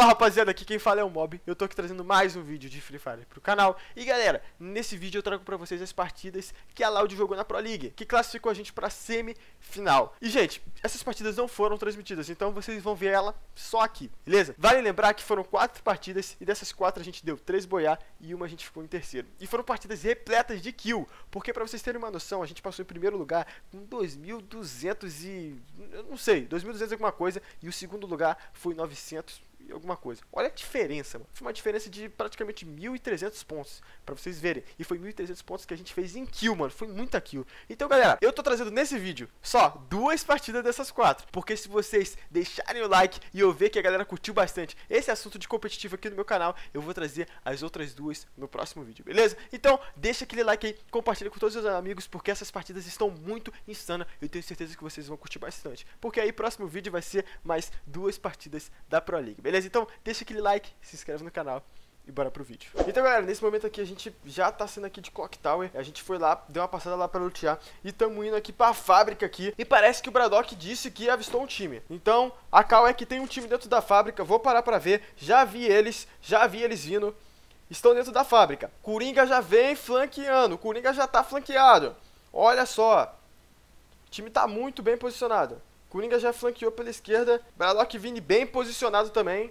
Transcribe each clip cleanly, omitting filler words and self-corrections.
Fala rapaziada, aqui quem fala é o Mob. Eu tô aqui trazendo mais um vídeo de Free Fire pro canal. E galera, nesse vídeo eu trago pra vocês as partidas que a Loud jogou na Pro League, que classificou a gente pra semifinal. E gente, essas partidas não foram transmitidas, então vocês vão ver ela só aqui, beleza? Vale lembrar que foram 4 partidas e dessas 4 a gente deu 3 boiar e uma a gente ficou em terceiro. E foram partidas repletas de kill, porque pra vocês terem uma noção, a gente passou em primeiro lugar com 2.200 e... eu não sei, 2.200 alguma coisa, e o segundo lugar foi 900 e alguma coisa. Olha a diferença, mano. Foi uma diferença de praticamente 1.300 pontos, pra vocês verem. E foi 1.300 pontos que a gente fez em kill, mano. Foi muita kill. Então, galera, eu tô trazendo nesse vídeo só 2 partidas dessas 4. Porque se vocês deixarem o like e eu ver que a galera curtiu bastante esse assunto de competitivo aqui no meu canal, eu vou trazer as outras 2 no próximo vídeo, beleza? Então, deixa aquele like aí, compartilha com todos os seus amigos, porque essas partidas estão muito insanas. Eu tenho certeza que vocês vão curtir bastante. Porque aí, próximo vídeo vai ser mais 2 partidas da Pro League, beleza? Então, deixa aquele like, se inscreve no canal e bora pro vídeo. Então, galera, nesse momento aqui a gente já tá saindo aqui de Clock Tower. A gente foi lá, deu uma passada lá pra lutear e tamo indo aqui pra fábrica aqui. E parece que o Braddock disse que avistou um time. Então, a cal é que tem um time dentro da fábrica. Vou parar pra ver. Já vi eles vindo. Estão dentro da fábrica. Coringa já vem flanqueando. Coringa já tá flanqueado. Olha só. O time tá muito bem posicionado. Coringa já flanqueou pela esquerda. Braddock Vini bem posicionado também.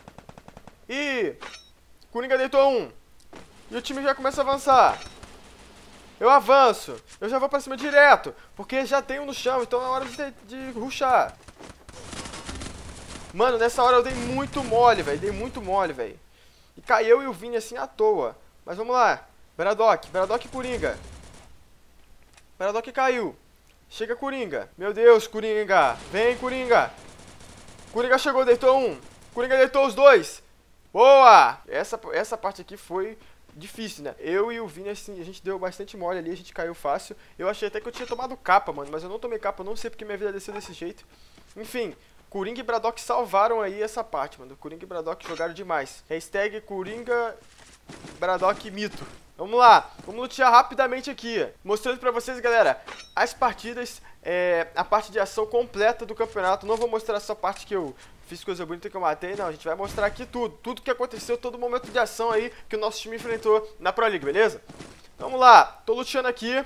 E Coringa deitou um. E o time já começa a avançar. Eu avanço. Eu já vou pra cima direto, porque já tem um no chão, então é hora de rushar. Mano, nessa hora eu dei muito mole, velho. Dei muito mole, velho. E caiu e o Vini assim à toa. Mas vamos lá. Braddock e Coringa. Braddock caiu. Chega Coringa. Meu Deus, Coringa. Vem, Coringa. Coringa chegou, deitou um. Coringa deitou os 2. Boa! Essa parte aqui foi difícil, né? Eu e o Vini, assim, a gente deu bastante mole ali, a gente caiu fácil. Eu achei até que eu tinha tomado capa, mano, mas eu não tomei capa, eu não sei porque minha vida desceu desse jeito. Enfim, Coringa e Braddock salvaram aí essa parte, mano. Coringa e Braddock jogaram demais. Hashtag Coringa Braddock mito. Vamos lá, vamos lutear rapidamente aqui, mostrando pra vocês, galera, as partidas, a parte de ação completa do campeonato. Não vou mostrar essa parte que eu fiz coisa bonita que eu matei, não, a gente vai mostrar aqui tudo que aconteceu, todo momento de ação aí que o nosso time enfrentou na Pro League, beleza? Vamos lá, tô luteando aqui.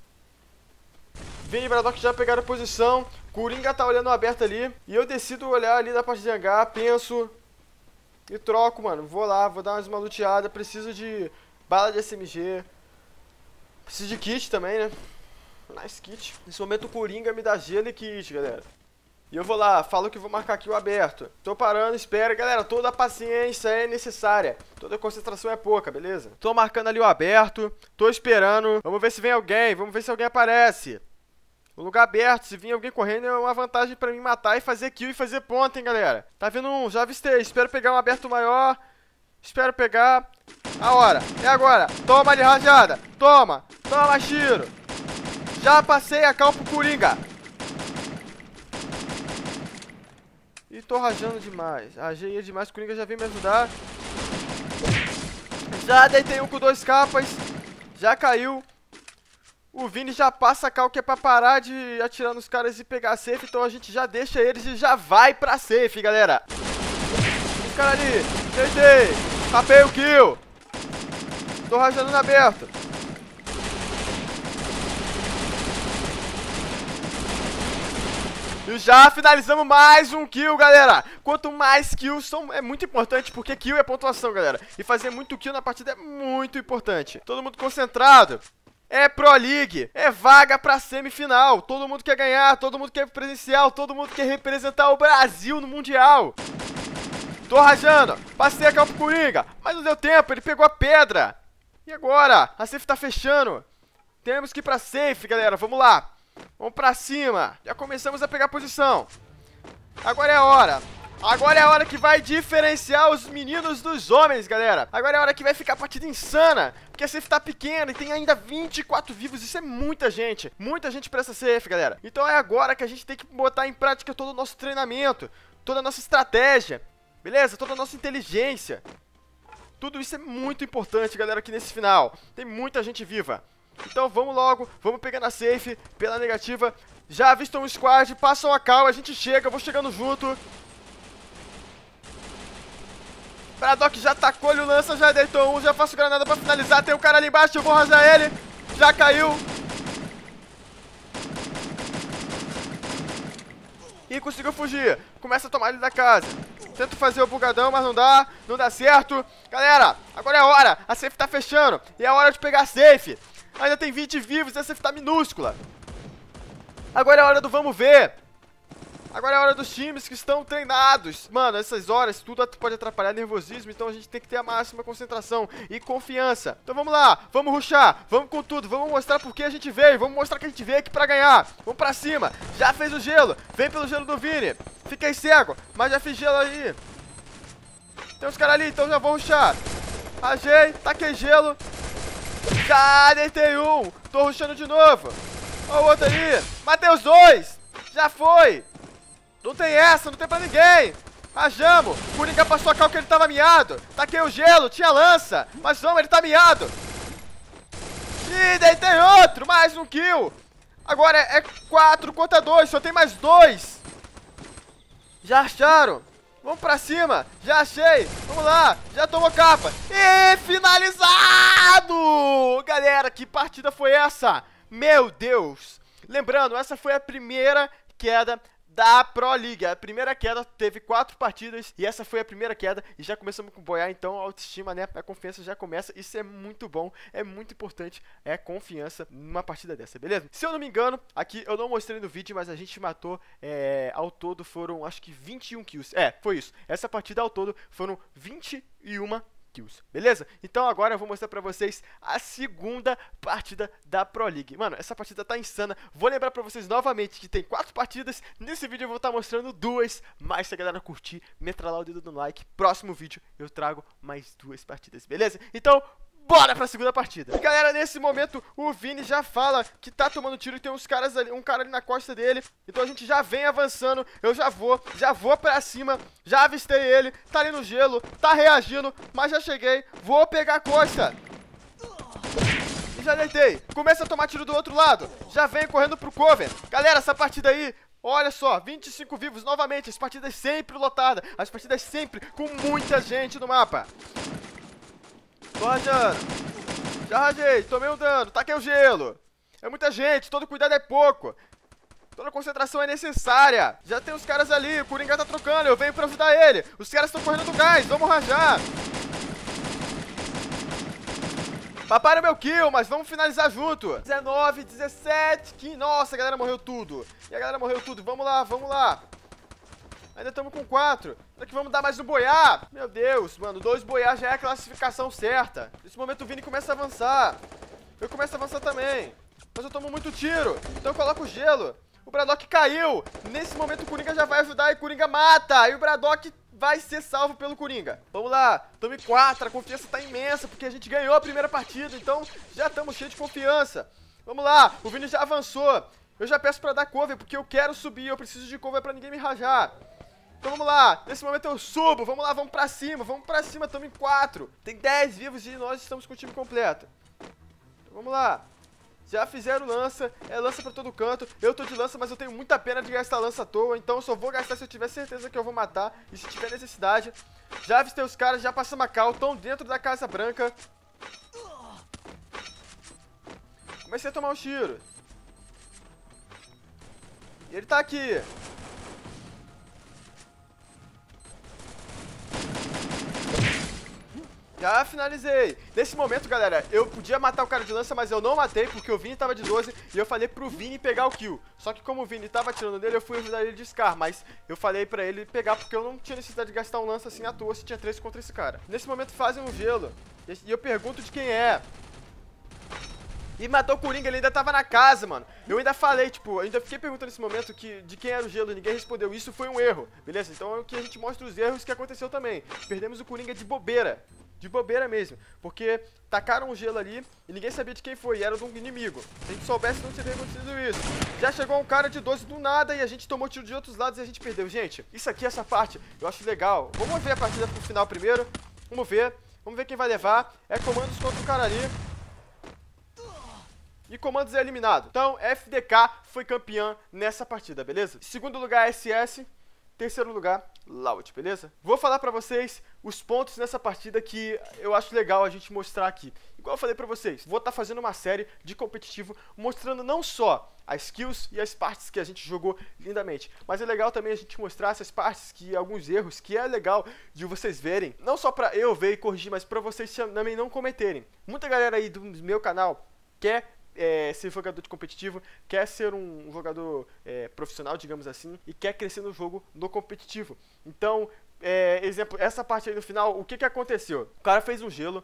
Vini e Braddock já pegaram a posição, Coringa tá olhando aberto ali, e eu decido olhar ali da parte de hangar, penso e troco, mano, vou lá, vou dar mais uma luteada, preciso de bala de SMG. Preciso de kit também, né? Nice kit. Nesse momento o Coringa me dá gelo e kit, galera. E eu vou lá, falo que vou marcar aqui o aberto. Tô parando, espera, galera. Toda a paciência é necessária. Toda a concentração é pouca, beleza? Tô marcando ali o aberto. Tô esperando. Vamos ver se vem alguém. Vamos ver se alguém aparece. No lugar aberto, se vir alguém correndo é uma vantagem pra mim matar e fazer kill e fazer ponto, hein, galera. Tá vindo um, já avistei. Espero pegar um aberto maior. Espero pegar. A hora, é agora. Toma ali, rajada. Toma, tiro. Já passei a cal pro Coringa. E tô rajando demais. Rajei demais, o Coringa já veio me ajudar. Já deitei um com 2 capas. Já caiu. O Vini já passa a cal que é pra parar de atirar nos caras e pegar a safe. Então a gente já deixa eles e já vai pra safe, galera. Os caras ali, deitei. Tapei o kill. Tô rajando no aberto. E já finalizamos mais um kill, galera. Quanto mais kills é muito importante, porque kill é pontuação, galera. E fazer muito kill na partida é muito importante. Todo mundo concentrado. É Pro League, é vaga pra semifinal. Todo mundo quer ganhar, todo mundo quer presencial, todo mundo quer representar o Brasil no Mundial. Tô rajando, passei a cal pro Coringa, mas não deu tempo, ele pegou a pedra. E agora? A safe tá fechando. Temos que ir pra safe, galera. Vamos lá. Vamos pra cima. Já começamos a pegar posição. Agora é a hora. Agora é a hora que vai diferenciar os meninos dos homens, galera. Agora é a hora que vai ficar a partida insana. Porque a safe tá pequena e tem ainda 24 vivos. Isso é muita gente. Muita gente pra essa safe, galera. Então é agora que a gente tem que botar em prática todo o nosso treinamento. Toda a nossa estratégia. Beleza? Toda a nossa inteligência. Tudo isso é muito importante, galera, aqui nesse final. Tem muita gente viva. Então vamos logo, vamos pegando a safe pela negativa. Já avistam um squad, passam a cal, a gente chega, eu vou chegando junto. Braddock já tacou-lhe o lança, já deitou um, já faço granada pra finalizar. Tem um cara ali embaixo, eu vou rasgar ele. Já caiu. E conseguiu fugir. Começa a tomar ele da casa. Tento fazer o bugadão, mas não dá certo. Galera, agora é a hora. A safe tá fechando. E é a hora de pegar a safe. Ainda tem 20 vivos e a safe tá minúscula. Agora é a hora do vamos ver. Agora é a hora dos times que estão treinados. Mano, essas horas tudo pode atrapalhar nervosismo, então a gente tem que ter a máxima concentração e confiança. Então vamos lá, vamos rushar, vamos com tudo, vamos mostrar por que a gente veio, vamos mostrar que a gente veio aqui pra ganhar. Vamos pra cima, já fez o gelo, vem pelo gelo do Vini. Fiquei cego, mas já fiz gelo aí. Tem uns caras ali, então já vou rushar. Rajei, taquei gelo. Já deitei um, tô rushando de novo. Ó o outro ali, matei os dois. Já foi. Não tem essa, não tem pra ninguém. Rajamos. Coringa passou a cal que ele tava miado. Taquei o gelo, tinha lança. Mas vamos, ele tá miado. Ih, deitei outro. Mais um kill. Agora é 4 contra 2. Só tem mais 2. Já acharam. Vamos pra cima. Já achei. Vamos lá. Já tomou capa. E finalizado. Galera, que partida foi essa? Meu Deus. Lembrando, essa foi a primeira queda da Pro League. A primeira queda teve 4 partidas e essa foi a primeira queda e já começamos com boiar, então a autoestima, né, a confiança já começa. Isso é muito bom, é muito importante, é confiança numa partida dessa, beleza? Se eu não me engano, aqui eu não mostrei no vídeo, mas a gente matou, ao todo foram acho que 21 kills, foi isso, essa partida ao todo foram 21 kills, beleza? Então agora eu vou mostrar pra vocês a segunda partida da Pro League. Mano, essa partida tá insana. Vou lembrar pra vocês novamente que tem 4 partidas. Nesse vídeo eu vou estar mostrando 2. Mas se a galera curtir, metralhar o dedo no like. Próximo vídeo eu trago mais 2 partidas, beleza? Então, bora pra segunda partida. E galera, nesse momento o Vini já fala que tá tomando tiro e tem uns caras ali, um cara ali na costa dele. Então a gente já vem avançando. Eu já vou pra cima. Já avistei ele, tá ali no gelo, tá reagindo, mas já cheguei. Vou pegar a costa. E já deitei. Começa a tomar tiro do outro lado. Já vem correndo pro cover. Galera, essa partida aí, olha só, 25 vivos novamente. As partidas sempre lotadas. As partidas sempre com muita gente no mapa. Tô rajando. Já rajei, tomei um dano, taquei o gelo. É muita gente, todo cuidado é pouco. Toda concentração é necessária. Já tem os caras ali, o Coringa tá trocando, eu venho pra ajudar ele. Os caras estão correndo do gás, vamos rajar. Papai é meu kill, mas vamos finalizar junto. 19, 17, 15. Nossa, a galera morreu tudo. E a galera morreu tudo, vamos lá, vamos lá. Ainda estamos com 4. Será que vamos dar mais um boiar? Meu Deus, mano, 2 boiar já é a classificação certa. Nesse momento o Vini começa a avançar. Eu começo a avançar também. Mas eu tomo muito tiro, então eu coloco o gelo. O Braddock caiu. Nesse momento o Coringa já vai ajudar e o Coringa mata. E o Braddock vai ser salvo pelo Coringa. Vamos lá, tome 4. A confiança tá imensa, porque a gente ganhou a primeira partida. Então já estamos cheios de confiança. Vamos lá, o Vini já avançou. Eu já peço pra dar cover, porque eu quero subir. Eu preciso de cover pra ninguém me rajar. Então vamos lá, nesse momento eu subo, vamos lá, vamos pra cima, estamos em 4. Tem 10 vivos e nós estamos com o time completo. Então, vamos lá. Já fizeram lança, é lança pra todo canto. Eu tô de lança, mas eu tenho muita pena de gastar lança à toa. Então eu só vou gastar se eu tiver certeza que eu vou matar. E se tiver necessidade. Já avistei os caras, já passamos a cal, estão dentro da Casa Branca. Comecei a tomar um tiro. E ele tá aqui. Já finalizei. Nesse momento, galera, eu podia matar o cara de lança, mas eu não matei, porque o Vini tava de 12 e eu falei pro Vini pegar o kill. Só que como o Vini tava atirando nele, eu fui ajudar ele de Scar, mas eu falei pra ele pegar, porque eu não tinha necessidade de gastar um lança assim à toa se tinha 3 contra esse cara. Nesse momento fazem um gelo, e eu pergunto de quem é. E matou o Coringa, ele ainda tava na casa, mano. Eu ainda falei, tipo, eu ainda fiquei perguntando nesse momento de quem era o gelo e ninguém respondeu. Isso foi um erro, beleza? Então é o que a gente mostra os erros que aconteceu também. Perdemos o Coringa de bobeira. De bobeira mesmo, porque tacaram um gelo ali e ninguém sabia de quem foi, e era de um inimigo. Se a gente soubesse, não teria acontecido isso. Já chegou um cara de 12 do nada e a gente tomou tiro de outros lados e a gente perdeu. Gente, isso aqui, essa parte, eu acho legal. Vamos ver a partida pro final primeiro. Vamos ver quem vai levar. É comandos contra o cara ali. E comandos é eliminado. Então, FDK foi campeã nessa partida, beleza? Segundo lugar, SS. Terceiro lugar, Loud, beleza? Vou falar pra vocês os pontos nessa partida que eu acho legal a gente mostrar aqui. Igual eu falei pra vocês, vou estar fazendo uma série de competitivo mostrando não só as skills e as partes que a gente jogou lindamente, mas é legal também a gente mostrar essas partes, que alguns erros, que é legal de vocês verem, não só pra eu ver e corrigir, mas pra vocês também não cometerem. Muita galera aí do meu canal quer ser jogador de competitivo, quer ser um jogador profissional, digamos assim, e quer crescer no jogo no competitivo. Então, exemplo, essa parte aí no final, o que aconteceu? O cara fez um gelo,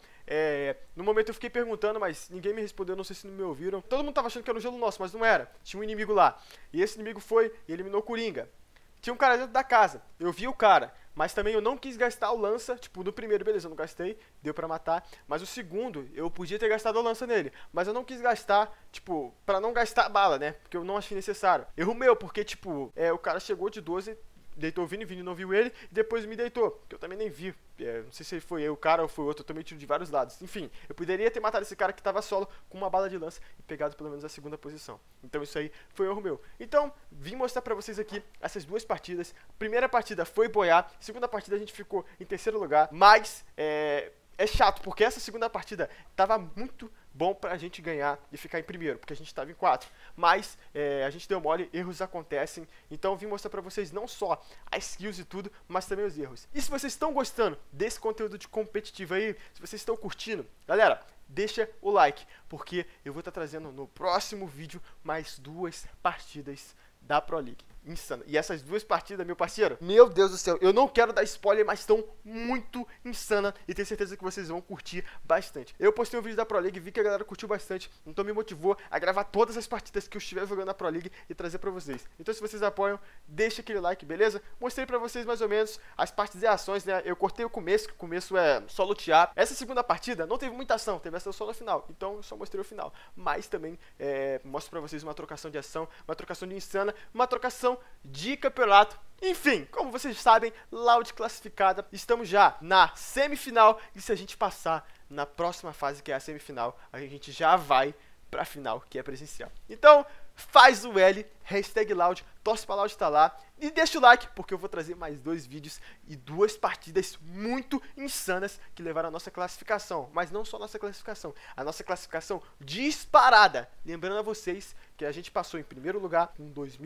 no momento eu fiquei perguntando, mas ninguém me respondeu, não sei se não me ouviram. Todo mundo tava achando que era um gelo nosso, mas não era. Tinha um inimigo lá, e esse inimigo foi e eliminou o Coringa. Tinha um cara dentro da casa, eu vi o cara, mas também eu não quis gastar o lança, tipo, no primeiro, beleza, eu não gastei, deu pra matar, mas o segundo, eu podia ter gastado a lança nele, mas eu não quis gastar, tipo, pra não gastar bala, né, porque eu não achei necessário. Erro meu, porque, tipo, o cara chegou de 12, deitou o Vini não viu ele, e depois me deitou, que eu também nem vi, não sei se foi eu, o cara, ou foi outro, eu tomei tiro de vários lados. Enfim, eu poderia ter matado esse cara que tava solo com uma bala de lança e pegado pelo menos a segunda posição. Então isso aí foi um erro meu. Então, vim mostrar pra vocês aqui essas duas partidas. Primeira partida foi boiar, segunda partida a gente ficou em terceiro lugar, mas é chato, porque essa segunda partida tava muito bom pra gente ganhar e ficar em primeiro, porque a gente tava em 4, mas a gente deu mole, erros acontecem, então eu vim mostrar pra vocês não só as skills e tudo, mas também os erros. E se vocês estão gostando desse conteúdo de competitivo aí, se vocês estão curtindo, galera, deixa o like, porque eu vou estar trazendo no próximo vídeo mais 2 partidas da Pro League. Insano. E essas duas partidas, meu parceiro, meu Deus do céu, eu não quero dar spoiler, mas estão muito insana e tenho certeza que vocês vão curtir bastante. Eu postei um vídeo da Pro League, vi que a galera curtiu bastante, então me motivou a gravar todas as partidas que eu estiver jogando na Pro League e trazer pra vocês. Então se vocês apoiam, deixa aquele like, beleza? Mostrei pra vocês mais ou menos as partes e ações, né? Eu cortei o começo, que o começo é só lutear. Essa segunda partida não teve muita ação, teve ação só no final, então eu só mostrei o final. Mas também mostro pra vocês uma trocação de ação, uma trocação de insana, uma trocação de campeonato. Enfim, como vocês sabem, Loud classificada, estamos já na semifinal e se a gente passar na próxima fase, que é a semifinal, a gente já vai pra final, que é presencial. Então, faz o L, hashtag Loud, torce pra Loud estar lá e deixa o like, porque eu vou trazer mais 2 vídeos e 2 partidas muito insanas que levaram a nossa classificação. Mas não só a nossa classificação disparada. Lembrando a vocês que a gente passou em primeiro lugar com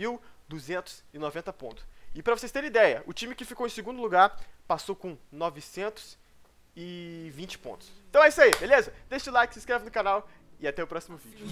2.290 pontos. E pra vocês terem ideia, o time que ficou em segundo lugar passou com 920 pontos. Então é isso aí, beleza? Deixa o like, se inscreve no canal e até o próximo vídeo.